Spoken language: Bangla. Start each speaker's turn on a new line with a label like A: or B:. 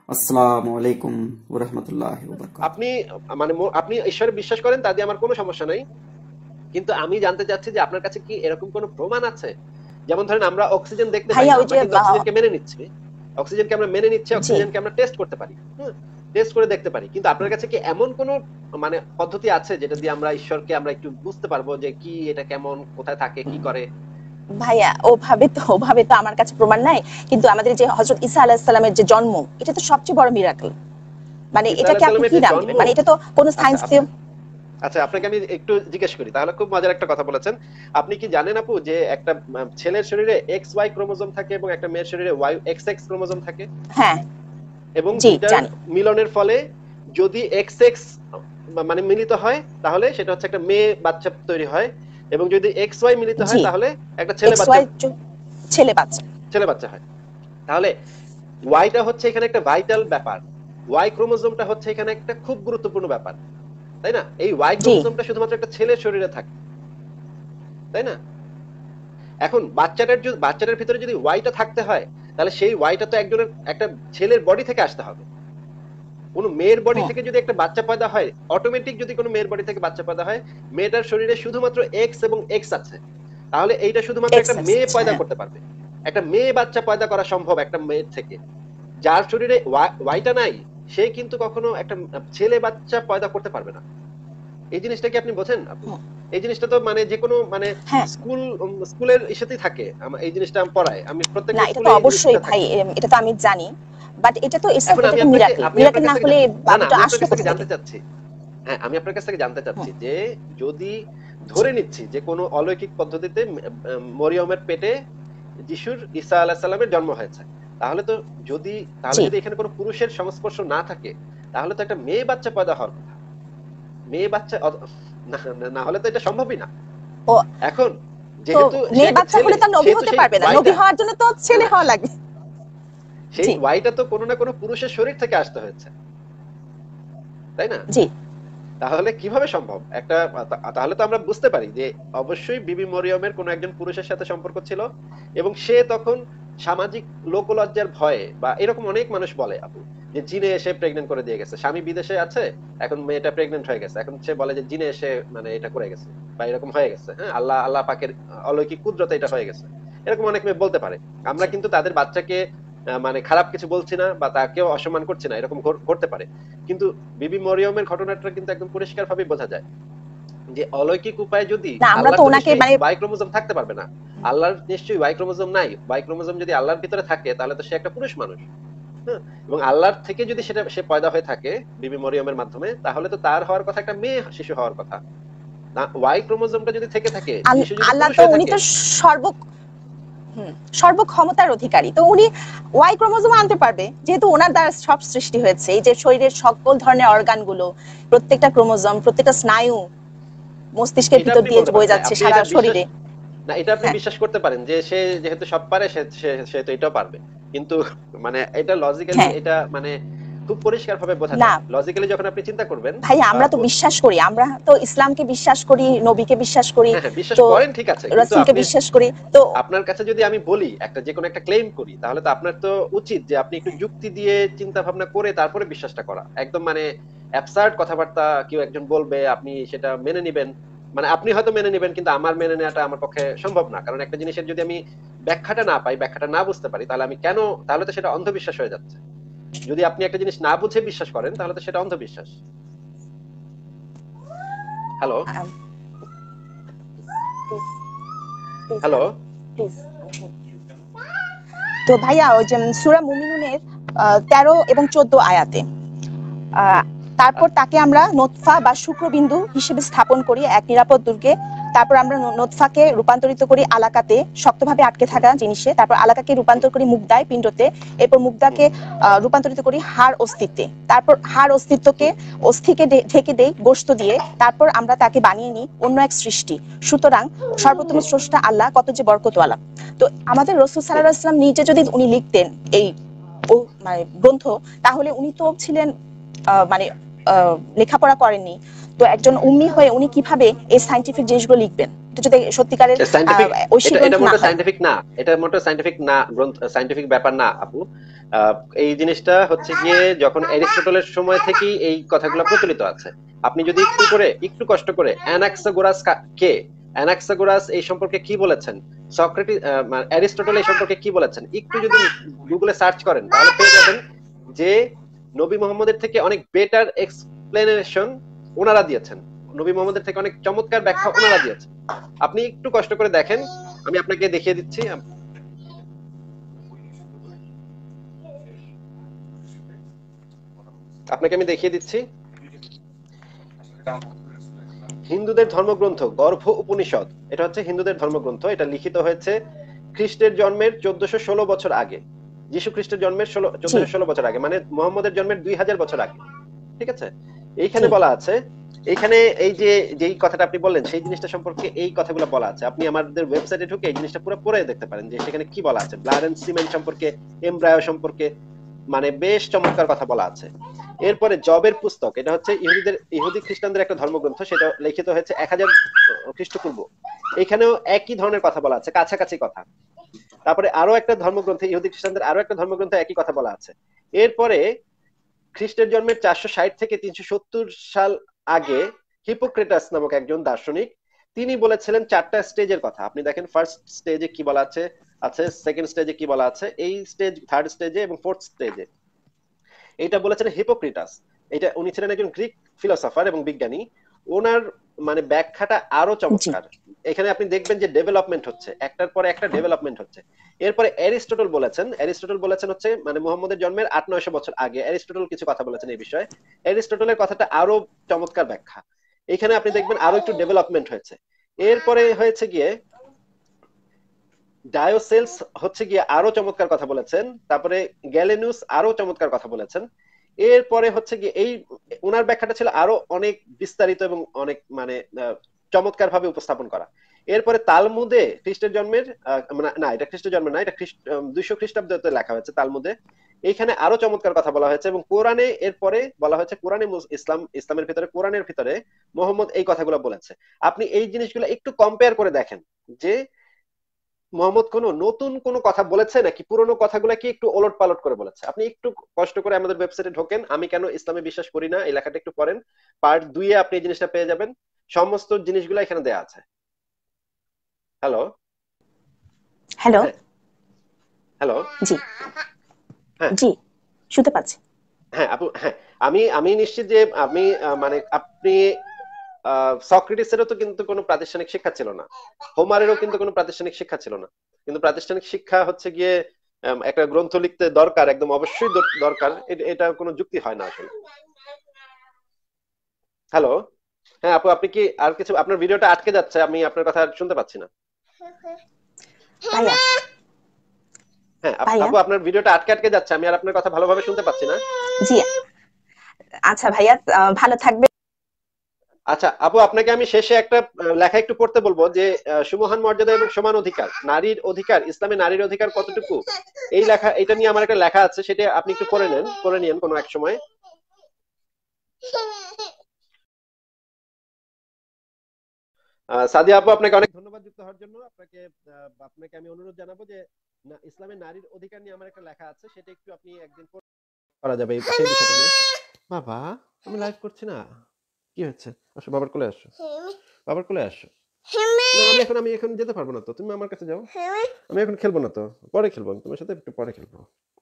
A: আসসালামু আলাইকুম ওয়া রাহমাতুল্লাহি ওয়া বারাকাতুহু।
B: আপনি আপনি ঈশ্বরে বিশ্বাস করেন, তা দিয়ে আমার কোনো সমস্যা নাই। কিন্তু আমি জানতে চাচ্ছি যে আপনার কাছে কি এরকম কোনো প্রমাণ আছে? যেমন ধরেন আমরা অক্সিজেন দেখতে পাই
C: ভাইয়া
B: না,
C: ওই
B: আমরা
C: যে
B: কিন্তু অক্সিজেনকে মেনে নিচ্ছি। অক্সিজেনকে আমরা মেনে নিচ্ছি,
C: জি
B: অক্সিজেনকে আমরা টেস্ট করতে পারি। টেস্ট করে দেখতে পারি। কিন্তু আপনার কাছে কি এমন কোনো পদ্ধতি আছে যেটা দিয়ে আমরা ঈশ্বরকে আমরা একটু বুঝতে পারবো যে কি এটা কেমন, কোথায় থাকে, কি করে?
C: ভাইয়া, ওভাবে তো আমার কাছে প্রমাণ নাই। কিন্তু আমাদের যে হযরত ঈসা আলাইহিস সালামের যে জন্ম, এটা তো সবচেয়ে বড় মিরাকল। মানে
B: ঈসা
C: এটাকে
B: আলাইহিস
C: আপনি
B: সালামের
C: কি
B: যে
C: নাম
B: জন্ম,
C: দিবেন? মানে এটা তো কোন
B: আচ্ছা
C: সায়েন্স দিয়ে
B: আচ্ছা আপনাকে আমি একটু জিজ্ঞেস করি, তাহলে খুব মজার একটা কথা বলেছেন। আপনি কি জানেন আপু যে একটা ছেলের শরীরে এক্স ওয়াই ক্রোমোজোম থাকে এবং একটা মেয়ের শরীরে ওয়াই এক্স এক্স ক্রোমোজোম থাকে?
C: হ্যাঁ
B: এবং
C: জি
B: দুইটার
C: জানি।
B: মিলনের ফলে যদি এক্স এক্স মিলিত হয়, তাহলে সেটা হচ্ছে একটা মেয়ে বাচ্চা তৈরি হয়। এবং যদি এক্স ওয়াই মিলিত হয়,
C: জি
B: তাহলে একটা ছেলে
C: এক্স
B: বাচ্চা
C: ওয়াই ছেলে বাচ্চা।
B: হয়। তাহলে ওয়াইটা হচ্ছে এখানে একটা ভাইটাল ব্যাপার। ওয়াই ক্রোমোজোমটা হচ্ছে এখানে একটা খুব গুরুত্বপূর্ণ ব্যাপার, তাই না? এই ওয়াই
C: জি
B: ক্রোমোজোমটা শুধুমাত্র একটা ছেলের শরীরে থাকে, তাই না? এখন বাচ্চাটার ভিতরে যদি ওয়াইটা থাকতে হয়, তাহলে সেই ওয়াইটা তো একটা ছেলের বডি থেকে আসতে হবে। কোন মেয়ের বডি
C: হ্যাঁ
B: থেকে যদি একটা বাচ্চা পয়দা হয়, অটোমেটিক যদি কোনো মেয়ের বডি থেকে বাচ্চা পয়দা হয়, মেয়েটার শরীরে শুধুমাত্র এক্স এবং এক্স আছে, তাহলে এইটা শুধুমাত্র
C: এক্স
B: একটা
C: এক্স
B: মেয়ে
C: আছে,
B: পয়দা
C: হ্যাঁ
B: করতে পারবে। একটা মেয়ে বাচ্চা পয়দা করা সম্ভব একটা মেয়ের থেকে। যার শরীরে ওয়াইটা নাই, সে কিন্তু কখনো একটা ছেলে বাচ্চা পয়দা করতে পারবে না। এই জিনিসটা কি আপনি বোঝেন আপু?
C: হ্যাঁ
B: এই জিনিসটা তো যে কোনো
C: হ্যাঁ।
B: স্কুলের সাথেই থাকে। এই জিনিসটা আমি পড়াই, আমি
C: না
B: প্রত্যেকটা
C: এটা তো
B: স্কুলে এই
C: অবশ্যই
B: জিনিসটা
C: ভাই,
B: থাকে।
C: এটা তো আমি জানি। বাট এটা তো
B: এখন
C: এটা
B: আমি
C: তো
B: আপনাকে
C: মিরাকেল,
B: আপনি
C: মিরাকেল
B: আপনার
C: না
B: কাছ থেকে
C: হলে
B: না
C: বাবুটা
B: আমি আপনার
C: আসলো
B: কাছ থেকে
C: কোথা থেকে?
B: জানতে চাচ্ছি। হ্যাঁ, আমি আপনার কাছ থেকে জানতে চাচ্ছি
C: হুম,
B: যে যদি
C: জি
B: ধরে নিচ্ছি যে কোনো অলৌকিক পদ্ধতিতে মরিয়মের পেটে ঈসা আলাইহিস সালামের জন্ম হয়েছে, তাহলে তো যদি
C: জি
B: এখানে কোনো পুরুষের সংস্পর্শ না থাকে, তাহলে তো একটা মেয়ে বাচ্চা পয়দা হওয়ার কথা। মেয়ে বাচ্চা না, না হলে তো এটা সম্ভবই না।
C: ও।
B: এখন
C: তো
B: যেহেতু সে
C: মেয়ে
B: একটা
C: বাচ্চা
B: ছেলে,
C: হলে তো নবী
B: সেহেতু
C: হতে
B: সেই
C: পারবে না, নবী
B: ওয়াইটা,
C: হওয়ার জন্য তো
B: না
C: ছেলে
B: না
C: হওয়া লাগবে।
B: সেই
C: জি
B: ওয়াইটা তো কোনো না কোনো পুরুষের শরীর থেকে আসতে হয়েছে, তাই না?
C: জি
B: তাহলে কিভাবে সম্ভব একটা? তাহলে তো আমরা বুঝতে পারি যে অবশ্যই বিবি মরিয়মের কোন একজন পুরুষের সাথে সম্পর্ক ছিল, এবং সে তখন সামাজিক লোকলজ্জার ভয়ে, বা এরকম অনেক মানুষ বলে আপু যে জিনে এসে প্রেগনেন্ট করে দিয়ে গেছে, স্বামী বিদেশে আছে, এখন মেয়েটা প্রেগনেন্ট হয়ে গেছে, এখন সে বলে যে জিনে এসে এটা করে গেছে, বা এরকম হয়ে গেছে। হ্যাঁ, আল্লাহ পাকের অলৌকিক কুদরতে এটা হয়ে গেছে, এরকম অনেক মেয়ে বলতে পারে। আমরা
C: জি।
B: কিন্তু তাদের বাচ্চাকে খারাপ কিছু বলছি না, বা তাকেও অসম্মান করছি না, এরকম ঘটতে পারে। কিন্তু বিবি মরিয়মের ঘটনাটা কিন্তু একদম পরিষ্কার ভাবে বোঝা যায় যে অলৌকিক উপায়ে যদি,
C: না আমরা তো
B: আল্লাহর তো
C: ওনাকে
B: নিশ্চয়ই
C: মানে
B: ওয়াই ক্রোমোজোম থাকতে পারবে না। আল্লাহর নিশ্চয়ই ওয়াই ক্রোমোজোম নাই। ওয়াই ক্রোমোজোম যদি আল্লাহর ভিতরে থাকে, তাহলে তো সে একটা পুরুষ মানুষ। হ্যাঁ, এবং আল্লাহর থেকে যদি সে পয়দা হয়ে থাকে বিবি মরিয়মের মাধ্যমে, তাহলে তো তার হওয়ার কথা একটা মেয়ে শিশু হওয়ার কথা না। ওয়াই ক্রোমোজোমটা যদি থেকে থাকে, শিশু যদি
C: আল্লাহ
B: পুরুষ
C: তো
B: হয়ে
C: উনি
B: থাকে।
C: তো সর্ব সর্বক্ষমতার অধিকারী, তো উনি ওয়াই ক্রোমোজোম আনতে পারবে, যেহেতু ওনার দ্বারা সব সৃষ্টি হয়েছে। এই যে শরীরের সকল ধরনের অর্গান গুলো, প্রত্যেকটা ক্রোমোজোম, প্রত্যেকটা স্নায়ু মস্তিষ্কের
B: এটা
C: ভিতর
B: আপনি
C: দিয়ে
B: বলতে পারেন,
C: বয়ে
B: হ্যাঁ,
C: যাচ্ছে
B: আপনি
C: সারা
B: এটা বিশ্বাস,
C: শরীরে।
B: না এটা আপনি
C: হ্যাঁ
B: বিশ্বাস করতে পারেন যে সে যেহেতু সব পারে, সে তো এটাও পারবে। কিন্তু এটা লজিক্যালি,
C: হ্যাঁ।
B: এটা খুব পরিষ্কার ভাবে বোঝা
C: না
B: যায়। লজিক্যালি যখন আপনি চিন্তা করবেন।
C: ভাই, আমরা তো
B: আপু,
C: বিশ্বাস করি, আমরা তো ইসলামকে বিশ্বাস করি, নবীকে বিশ্বাস করি,
B: হ্যাঁ হ্যাঁ, বিশ্বাস
C: তো
B: করেন, ঠিক আছে, কিন্তু
C: রাসূলকে
B: আপনি,
C: বিশ্বাস করি তো।
B: আপনার কাছে যদি আমি বলি যে কোনো একটা ক্লেম করি, তাহলে তো আপনার তো উচিত যে আপনি একটু যুক্তি দিয়ে চিন্তা ভাবনা করে তারপরে বিশ্বাসটা করা। একদম অ্যাবসার্ড কথাবার্তা কেউ একজন বলবে, আপনি সেটা মেনে নিবেন। আপনি হয়তো মেনে নিবেন, কিন্তু আমার মেনে নেওয়াটা আমার পক্ষে সম্ভব না। কারণ একটা জিনিসের যদি আমি ব্যাখ্যাটা না পাই, ব্যাখ্যাটা না বুঝতে পারি, তাহলে তাহলে তো সেটা অন্ধবিশ্বাস হয়ে যাচ্ছে। যদি আপনি একটা জিনিস না বুঝে বিশ্বাস করেন, তাহলে তো সেটা অন্ধবিশ্বাস। Hello,
C: ah, please,
B: hello.
C: please. তো ভাইয়া, ওই যে সূরা মুমিনুনের 13 এবং 14 আয়াতে, আহ, তারপর তাকে আমরা নোতফা বা শুক্রবিন্দু হিসেবে স্থাপন করি এক নিরাপদ দুর্গে। তারপর আমরা নোতফাকে রূপান্তরিত করি আলাকাতে, শক্তভাবে আটকে থাকা জিনিসে। তারপর আলাকাকে রূপান্তর করি মুগদায়, পিণ্ডতে। এরপর মুগদাকে রূপান্তরিত করি হাড় অস্তিত্বে। তারপর হাড় অস্তিত্বকে অস্থিকে ঢেকে দেই গোশত দিয়ে। তারপর আমরা তাকে বানিয়ে নিই অন্য এক সৃষ্টি। সুতরাং সর্বোত্তম স্রষ্টা আল্লাহ কত যে বরকতওয়ালা। তো আমাদের রাসূল সাল্লাল্লাহু আলাইহি ওয়াসাল্লাম নিজে যদি উনি লিখতেন এই গ্রন্থ, তাহলে উনি তো ছিলেন মানে লেখাপড়া করেননি। তো একজন উম্মি হয়ে উনি কিভাবে এই সায়েন্টিফিক জিনিসগুলো লিখবেন? সত্য যদি সত্যিকারের
B: সায়েন্টিফিক,
C: ঐশী
B: এটা
C: গ্রন্থ না
B: মোটেও
C: হয়।
B: সায়েন্টিফিক না, এটা মোটেও সায়েন্টিফিক না, গ্রন্থ সায়েন্টিফিক ব্যাপার না আপু। এই জিনিসটা হচ্ছে গিয়ে যখন অ্যারিস্টটলের সময় থেকেই এই কথাগুলো প্রচলিত আছে। আপনি যদি একটু কষ্ট করে অ্যানাক্সাগোরাস কে, অ্যানাক্সাগোরাস এই সম্পর্কে কি বলেছেন, সক্রেটিস অ্যারিস্টটল এই সম্পর্কে কি বলেছেন, একটু যদি গুগলে সার্চ করেন তাহলে পেয়ে যাবেন যে নবী মোহাম্মদের থেকে অনেক বেটার এক্সপ্লেনেশন ওনারা দিয়েছেন, নবী মোহাম্মদের থেকে অনেক চমৎকার ব্যাখ্যা ওনারা দিয়েছেন। আপনি একটু কষ্ট করে দেখেন, আমি আপনাকে দেখিয়ে দিচ্ছি, আপনাকে আমি দেখিয়ে দিচ্ছি। হিন্দুদের ধর্মগ্রন্থ গর্ভ উপনিষদ, এটা হচ্ছে হিন্দুদের ধর্মগ্রন্থ। এটা লিখিত হয়েছে খ্রিস্টের জন্মের 1416 বছর আগে, যীশু খ্রিস্টের জন্মের 1416 বছর আগে, মানে মোহাম্মদের জন্মের 2000 বছর আগে। ঠিক আছে, এইখানে বলা আছে, এইখানে এই যে যেই কথাটা আপনি বললেন সেই জিনিসটা সম্পর্কে এই কথাগুলো বলা আছে। আপনি আমাদের ওয়েবসাইটে ঢুকে এই জিনিসটা পুরো পড়ে দেখতে পারেন যে সেখানে কি বলা আছে, ব্লাড এন্ড সিমেন্ট সম্পর্কে, এমব্রায়ো সম্পর্কে, মানে বেশ চমৎকার কথা বলা আছে। এরপরে জবের পুস্তক, এটা হচ্ছে ইহুদি খ্রিস্টানদের একটা ধর্মগ্রন্থ, সেটা লিখিত হয়েছে 1000 খ্রিস্টপূর্ব। এখানেও একই ধরনের কথা বলা আছে, কাছাকাছি কথা। তারপরে আরো একটা ধর্মগ্রন্থে, ইহুদি খ্রিস্টানদের আরো একটা ধর্মগ্রন্থে একই কথা বলা আছে। এরপরে খ্রিস্টের জন্মের 460 থেকে 370 সাল আগে হিপোক্রেটাস নামক একজন দার্শনিক, তিনি বলেছিলেন 4টা স্টেজের কথা। আপনি দেখেন ফার্স্ট স্টেজে কি বলা আছে, সেকেন্ড স্টেজে কি বলা আছে, এই স্টেজ, থার্ড স্টেজে এবং ফোর্থ স্টেজে। এটা বলেছিলেন হিপোক্রেটাস। এটা উনি ছিলেন একজন গ্রিক ফিলোসফার এবং বিজ্ঞানী। ওনার মানে ব্যাখ্যাটা আরো চমৎকার। এখানে আপনি দেখবেন যে ডেভেলপমেন্ট হচ্ছে, একটার পরে একটা ডেভেলপমেন্ট হচ্ছে। এরপরে অ্যারিস্টটল বলেছেন হচ্ছে মানে মুহাম্মদের জন্মের 800-900 বছর আগে অ্যারিস্টটল কিছু কথা বলেছেন এই বিষয়ে। অ্যারিস্টটলের কথাটা আরো চমৎকার ব্যাখ্যা। এখানে আপনি দেখবেন আরো একটু ডেভেলপমেন্ট হয়েছে। এরপরে হয়েছে গিয়ে ডায়োসেলস হচ্ছে গিয়ে আরো চমৎকার কথা বলেছেন। তারপরে গ্যালেনুস আরো চমৎকার কথা বলেছেন। এরপরে হচ্ছে গিয়ে এই ওনার ব্যাখ্যাটা ছিল আরো অনেক বিস্তারিত এবং অনেক মানে চমৎকার ভাবে উপস্থাপন করা। এরপরে তালমুদে খ্রিস্টের জন্মের না, এটা খ্রিস্টের জন্মের না, এটা 200 খ্রিস্টাব্দে লেখা হয়েছে তালমুদে। এইখানে আরো চমৎকার কথা বলা হয়েছে। এবং কোরআনে এরপরে বলা হয়েছে, কোরআনে ইসলামের ভিতরে, কোরআনের ভিতরে মোহাম্মদ এই কথাগুলো বলেছে। আপনি এই জিনিসগুলো একটু কম্পেয়ার করে দেখেন যে মোহাম্মদ নতুন কোনো কথা বলেছে নাকি পুরনো কথাগুলো কি একটু ওলট পালট করে বলেছে। আপনি একটু কষ্ট করে আমাদের ওয়েবসাইটে ঢোকেন, আমি কেন ইসলামে বিশ্বাস করি না এই লেখাটা একটু পড়েন, পার্ট 2-এ আপনি এই জিনিসটা পেয়ে যাবেন। সমস্ত জিনিসগুলো এখানে দেয়া আছে। হ্যালো
C: হ্যালো,
B: হ্যালো,
C: জি
B: হ্যাঁ
C: জি, শুনতে পাচ্ছি।
B: হ্যাঁ আপু, হ্যাঁ আমি নিশ্চিত যে আমি মানে আপনি সক্রেটিসেরও তো কিন্তু কোনো প্রাতিষ্ঠানিক শিক্ষা ছিল না, হোমারেরও কিন্তু কোনো প্রাতিষ্ঠানিক শিক্ষা ছিল না। কিন্তু প্রাতিষ্ঠানিক শিক্ষা হচ্ছে গিয়ে একটা গ্রন্থ লিখতে দরকার, একদম অবশ্যই দরকার, এটা কোনো যুক্তি হয় না আসলে। হ্যালো, হ্যাঁ আপু, আপনি কি আর কিছু, আপনার ভিডিওটা আটকে যাচ্ছে, আমি আপনার কথা শুনতে পাচ্ছি না।
C: ভাইয়া,
B: হ্যাঁ
C: ভাইয়া,
B: আপু, আপনার ভিডিওটা আটকে যাচ্ছে, আমি আর আপনার কথা ভালোভাবে শুনতে পাচ্ছি না।
C: জি আচ্ছা ভাইয়া, ভালো থাকবে।
B: আচ্ছা আপু, আপনাকে আমি শেষে একটা লেখা একটু পড়তে বলবো যে সুমহান মর্যাদা এবং সমান অধিকার, নারীর অধিকার, ইসলামে নারীর অধিকার কতটুকু, এই লেখা, এটা নিয়ে আমার একটা লেখা আছে, সেটা আপনি একটু পড়ে নিন কোনো এক সময়। সাদিয়া আপু, আপনাকে অনেক ধন্যবাদ যুক্ত হওয়ার জন্য। আপনাকে আমি অনুরোধ জানাবো যে ইসলামে নারীর অধিকার নিয়ে আমার একটা লেখা আছে, সেটা একটু আপনি একদিন করা যাবে সেই বিষয়টা নিয়ে। বাবা, আমি লাইভ করছি না, কি হচ্ছে, আসো বাবার কোলে আসো, বাবার কোলে আসো। না, আমি এখন যেতে পারবো না তো, তুমি আমার কাছে যাও, আমি এখন খেলবো না তো, পরে খেলবো, আমি তোমার সাথে একটু পরে খেলবো।